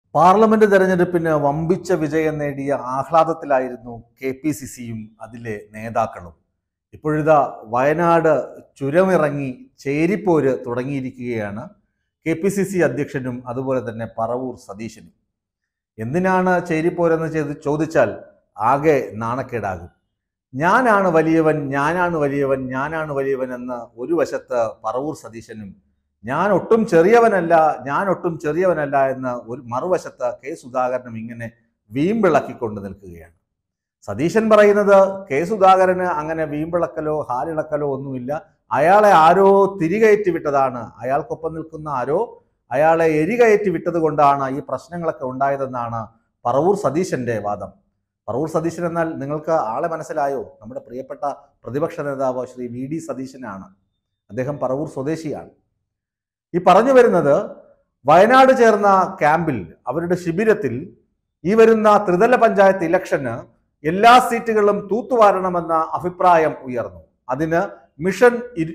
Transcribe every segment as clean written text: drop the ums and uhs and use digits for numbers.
Parliament തെരഞ്ഞെടുപ്പിന് വമ്പിച്ച വിജയം നേടിയ ആഹ്ലാദത്തിലായിരുന്നു KPCCയും അതിലെ നേതാക്കളും. ഇപ്പോഴിതാ വയനാട് ചുരമിറങ്ങി ചേരിപ്പോര് തുടങ്ങിയിരിക്കുകയാണ് KPCC അധ്യക്ഷനും അതുപോലെ തന്നെ പറവൂർ സതീശനും. എന്തിനാണ് ചേരിപ്പോരെന്ന് ചോദിച്ചാൽ ആകെ നാണക്കേടാകും. ഞാനാണ് വലിയവൻ, ഞാനാണ് വലിയവൻ, ഞാനാണ് വലിയവൻ എന്ന് ഒരു വശത്ത് പറവൂർ സതീശനും, ഞാൻ ഒട്ടും ചെറിയവനല്ല എന്ന് ഒരു മറുവശത്ത് കെ സുധാകരനും ഇങ്ങനെ വീമ്പിളക്കിക്കൊണ്ട് നിൽക്കുകയാണ്. സതീശൻ പറയുന്നത് സുധാകരന് അങ്ങനെ വീമ്പിളക്കലോ ഹാലിളക്കലോ ഒന്നുമില്ല, അയാളെ ആരോ തിരികയറ്റി വിട്ടതാണ്, അയാൾക്കൊപ്പം നിൽക്കുന്ന ആരോ അയാളെ എരികയറ്റി വിട്ടത് കൊണ്ടാണ് ഈ പ്രശ്നങ്ങളൊക്കെ ഉണ്ടായതെന്നാണ് പറവൂർ സതീശന്റെ വാദം. പറവൂർ സതീശൻ എന്നാൽ നിങ്ങൾക്ക് ആളെ മനസ്സിലായോ? നമ്മുടെ പ്രിയപ്പെട്ട പ്രതിപക്ഷ നേതാവ് ശ്രീ VD സതീശനാണ്. അദ്ദേഹം പറവൂർ സ്വദേശിയാണ്. ഈ പറഞ്ഞു വരുന്നത്, വയനാട് ചേർന്ന ക്യാമ്പിൽ അവരുടെ ശിബിരത്തിൽ ഈ വരുന്ന ത്രിതല പഞ്ചായത്ത് ഇലക്ഷന് എല്ലാ സീറ്റുകളും തൂത്തുവാരണമെന്ന അഭിപ്രായം ഉയർന്നു. അതിന് മിഷൻ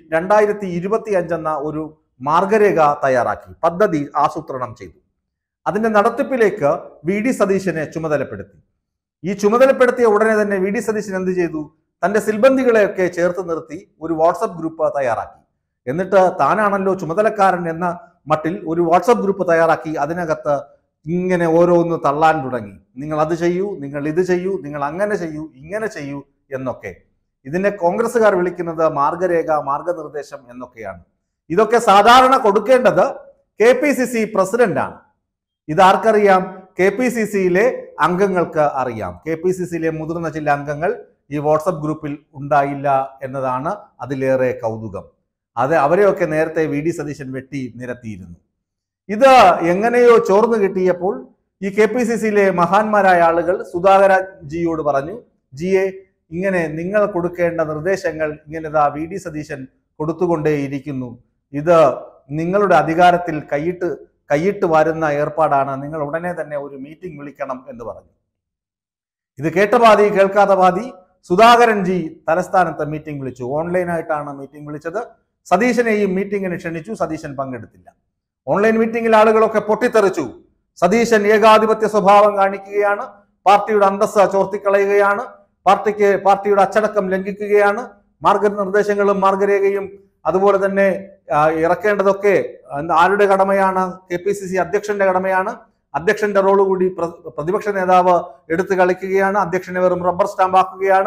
2025 എന്ന ഒരു മാർഗരേഖ തയ്യാറാക്കി പദ്ധതി ആസൂത്രണം ചെയ്തു. അതിന്റെ നടത്തിപ്പിലേക്ക് VD സതീശനെ ചുമതലപ്പെടുത്തി. ഈ ചുമതലപ്പെടുത്തിയ ഉടനെ തന്നെ VD സതീശൻ എന്ത് ചെയ്തു? തന്റെ സിൽബന്ധികളെയൊക്കെ ചേർത്ത് നിർത്തി ഒരു വാട്സപ്പ് ഗ്രൂപ്പ് തയ്യാറാക്കി. എന്നിട്ട് താനാണല്ലോ ചുമതലക്കാരൻ എന്ന മട്ടിൽ ഒരു വാട്സപ്പ് ഗ്രൂപ്പ് തയ്യാറാക്കി അതിനകത്ത് ഇങ്ങനെ ഓരോന്ന് തള്ളാൻ തുടങ്ങി. നിങ്ങൾ അത് ചെയ്യൂ, നിങ്ങൾ ഇത് ചെയ്യൂ, നിങ്ങൾ അങ്ങനെ ചെയ്യൂ, ഇങ്ങനെ ചെയ്യൂ എന്നൊക്കെ. ഇതിനെ കോൺഗ്രസ്സുകാർ വിളിക്കുന്നത് മാർഗരേഖ, മാർഗനിർദ്ദേശം എന്നൊക്കെയാണ്. ഇതൊക്കെ സാധാരണ കൊടുക്കേണ്ടത് KPCC പ്രസിഡന്റാണ്. ഇതാർക്കറിയാം? KPCCയിലെ അംഗങ്ങൾക്ക് അറിയാം. KPCCയിലെ മുതിർന്ന ചില അംഗങ്ങൾ ഈ വാട്സപ്പ് ഗ്രൂപ്പിൽ ഉണ്ടായില്ല എന്നതാണ് അതിലേറെ കൗതുകം. അവരെയൊക്കെ നേരത്തെ VD സതീശൻ വെട്ടി നിരത്തിയിരുന്നു. ഇത് എങ്ങനെയോ ചോർന്നു കിട്ടിയപ്പോൾ ഈ KPCCയിലെ മഹാന്മാരായ ആളുകൾ സുധാകരജിയോട് പറഞ്ഞു, ജിയെ ഇങ്ങനെ നിങ്ങൾ കൊടുക്കേണ്ട നിർദ്ദേശങ്ങൾ ഇങ്ങനെ VD സതീശൻ കൊടുത്തുകൊണ്ടേയിരിക്കുന്നു, ഇത് നിങ്ങളുടെ അധികാരത്തിൽ കൈയിട്ട് വരുന്ന ഏർപ്പാടാണ്, നിങ്ങൾ ഉടനെ തന്നെ ഒരു മീറ്റിംഗ് വിളിക്കണം എന്ന് പറഞ്ഞു. ഇത് കേട്ട പാതി കേൾക്കാത്ത പാതി സുധാകരൻജി തലസ്ഥാനത്ത് മീറ്റിംഗ് വിളിച്ചു. ഓൺലൈനായിട്ടാണ് മീറ്റിംഗ് വിളിച്ചത്. സതീശനെയും മീറ്റിംഗിന് ക്ഷണിച്ചു. സതീശൻ പങ്കെടുത്തില്ല. ഓൺലൈൻ മീറ്റിംഗിൽ ആളുകളൊക്കെ പൊട്ടിത്തെറിച്ചു. സതീശൻ ഏകാധിപത്യ സ്വഭാവം കാണിക്കുകയാണ്, പാർട്ടിയുടെ അന്തസ്സ് ചോർത്തിക്കളയുകയാണ്, പാർട്ടിയുടെ അച്ചടക്കം ലംഘിക്കുകയാണ്, മാർഗനിർദ്ദേശങ്ങളും മാർഗരേഖയും അതുപോലെ തന്നെ ഇറക്കേണ്ടതൊക്കെ ആരുടെ കടമയാണ്? KPCC അധ്യക്ഷന്റെ കടമയാണ്. അധ്യക്ഷന്റെ റോള് കൂടി പ്രതിപക്ഷ നേതാവ് എടുത്തു കളിക്കുകയാണ്. അധ്യക്ഷനെ വെറും റബ്ബർ സ്റ്റാമ്പ് ആക്കുകയാണ്.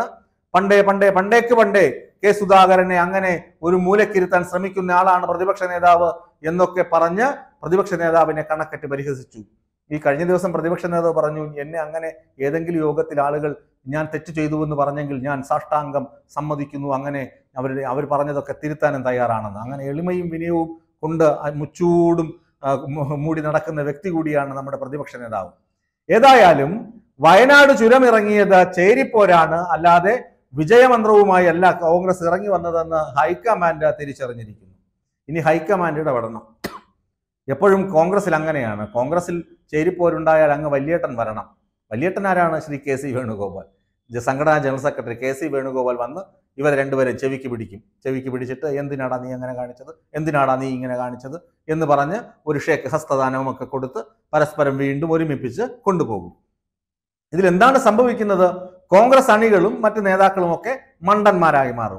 പണ്ടേ കെ സുധാകരനെ അങ്ങനെ ഒരു മൂലക്കിരുത്താൻ ശ്രമിക്കുന്ന ആളാണ് പ്രതിപക്ഷ നേതാവ് എന്നൊക്കെ പറഞ്ഞ് പ്രതിപക്ഷ നേതാവിനെ കണക്കെട്ടി പരിഹസിച്ചു. ഈ കഴിഞ്ഞ ദിവസം പ്രതിപക്ഷ നേതാവ് പറഞ്ഞു, എന്നെ അങ്ങനെ ഏതെങ്കിലും യോഗത്തിൽ ആളുകൾ ഞാൻ തെറ്റ് ചെയ്തു എന്ന് പറഞ്ഞെങ്കിൽ ഞാൻ സാഷ്ടാംഗം സമ്മതിക്കുന്നു, അങ്ങനെ അവർ പറഞ്ഞതൊക്കെ തിരുത്താനും തയ്യാറാണെന്ന്. അങ്ങനെ എളിമയും വിനയവും കൊണ്ട് മുച്ചൂടും മൂടി നടക്കുന്ന വ്യക്തി കൂടിയാണ് നമ്മുടെ പ്രതിപക്ഷ നേതാവ്. ഏതായാലും വയനാട് ചുരമിറങ്ങിയത് ചേരിപ്പോരാണ്, അല്ലാതെ വിജയമന്ത്രവുമായി അല്ല കോൺഗ്രസ് ഇറങ്ങി വന്നതെന്ന് ഹൈക്കമാൻഡ് തിരിച്ചറിഞ്ഞിരിക്കുന്നു. ഇനി ഹൈക്കമാൻഡ് ഇടപെടണം. എപ്പോഴും കോൺഗ്രസിൽ അങ്ങനെയാണ്. കോൺഗ്രസിൽ ചേരിപ്പോരുണ്ടായാൽ അങ്ങ് വല്യേട്ടൻ വരണം. വല്യേട്ടൻ ആരാണ്? ശ്രീ KC വേണുഗോപാൽ. സംഘടനാ ജനറൽ സെക്രട്ടറി KC വേണുഗോപാൽ വന്ന് ഇവർ രണ്ടുപേരും ചെവിക്ക് പിടിച്ചിട്ട് എന്തിനാടാ നീ അങ്ങനെ കാണിച്ചത്, എന്തിനാടാ നീ ഇങ്ങനെ കാണിച്ചത് എന്ന് പറഞ്ഞ് ഒരു ഷേക്ക് ഹസ്തദാനവും ഒക്കെ കൊടുത്ത് പരസ്പരം വീണ്ടും ഒരുമിപ്പിച്ച് കൊണ്ടുപോകും. ഇതിലെന്താണ് സംഭവിക്കുന്നത്? കോൺഗ്രസ് അണികളും മറ്റ് നേതാക്കളും ഒക്കെ മണ്ടന്മാരായി മാറും.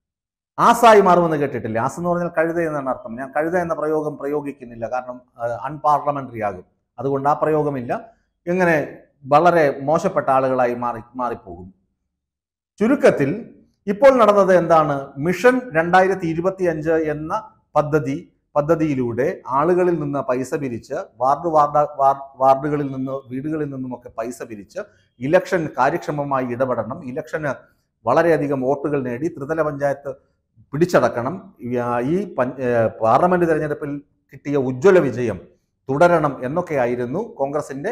ആസായി മാറുമെന്ന് കേട്ടിട്ടില്ല. ആസ് എന്ന് പറഞ്ഞാൽ കഴുത എന്നാണ് അർത്ഥം. ഞാൻ കഴുത എന്ന പ്രയോഗം പ്രയോഗിക്കുന്നില്ല, കാരണം അൺപാർലമെന്ററി ആകും. അതുകൊണ്ട് ആ പ്രയോഗമില്ല. ഇങ്ങനെ വളരെ മോശപ്പെട്ട ആളുകളായി മാറിപ്പോകും. ചുരുക്കത്തിൽ ഇപ്പോൾ നടന്നത് എന്താണ്? മിഷൻ 2025 എന്ന പദ്ധതിയിലൂടെ ആളുകളിൽ നിന്ന് പൈസ പിരിച്ച് വാർഡുകളിൽ നിന്ന് വീടുകളിൽ നിന്നുമൊക്കെ പൈസ പിരിച്ച് ഇലക്ഷൻ കാര്യക്ഷമമായി ഇടപെടണം, ഇലക്ഷന് വളരെയധികം വോട്ടുകൾ നേടി ത്രിതല പഞ്ചായത്ത് പിടിച്ചടക്കണം, ഈ പാർലമെന്റ് തെരഞ്ഞെടുപ്പിൽ കിട്ടിയ ഉജ്ജ്വല വിജയം തുടരണം എന്നൊക്കെയായിരുന്നു കോൺഗ്രസിന്റെ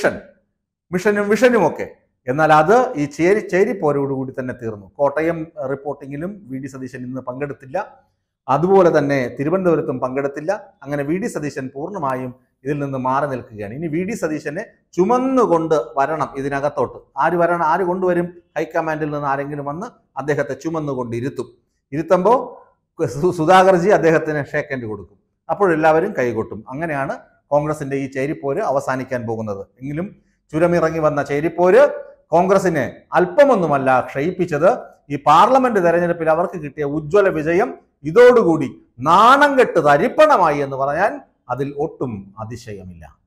മിഷനും വിഷനുമൊക്കെ. എന്നാൽ അത് ഈ ചേരിപ്പോരോടുകൂടി തന്നെ തീർന്നു. കോട്ടയം റിപ്പോർട്ടിങ്ങിലും VD സതീശൻ ഇന്ന് പങ്കെടുത്തില്ല, അതുപോലെ തന്നെ തിരുവനന്തപുരത്തും പങ്കെടുത്തില്ല. അങ്ങനെ VD സതീശൻ പൂർണ്ണമായും ഇതിൽ നിന്ന് മാറി നിൽക്കുകയാണ്. ഇനി VD സതീശനെ ചുമന്നുകൊണ്ട് വരണം ഇതിനകത്തോട്ട്. ആര് കൊണ്ടുവരും? ഹൈക്കമാൻഡിൽ നിന്ന് ആരെങ്കിലും വന്ന് അദ്ദേഹത്തെ ചുമന്നുകൊണ്ട് ഇരുത്തുമ്പോൾ സുധാകർജി അദ്ദേഹത്തിന് ഷേക്ക് ഹാൻഡ് കൊടുക്കും. അപ്പോഴെല്ലാവരും കൈകൊട്ടും. അങ്ങനെയാണ് കോൺഗ്രസിന്റെ ഈ ചേരിപ്പോര് അവസാനിക്കാൻ പോകുന്നത്. എങ്കിലും ചുരമിറങ്ങി വന്ന ചേരിപ്പോര് കോൺഗ്രസിനെ അല്പമൊന്നുമല്ല ക്ഷയിപ്പിച്ചത്. ഈ പാർലമെന്റ് തെരഞ്ഞെടുപ്പിൽ അവർക്ക് കിട്ടിയ ഉജ്ജ്വല വിജയം ഇതോടുകൂടി നാണം കെട്ട് തരിപ്പണമായി എന്ന് പറയാൻ അതിൽ ഒട്ടും അതിശയമില്ല.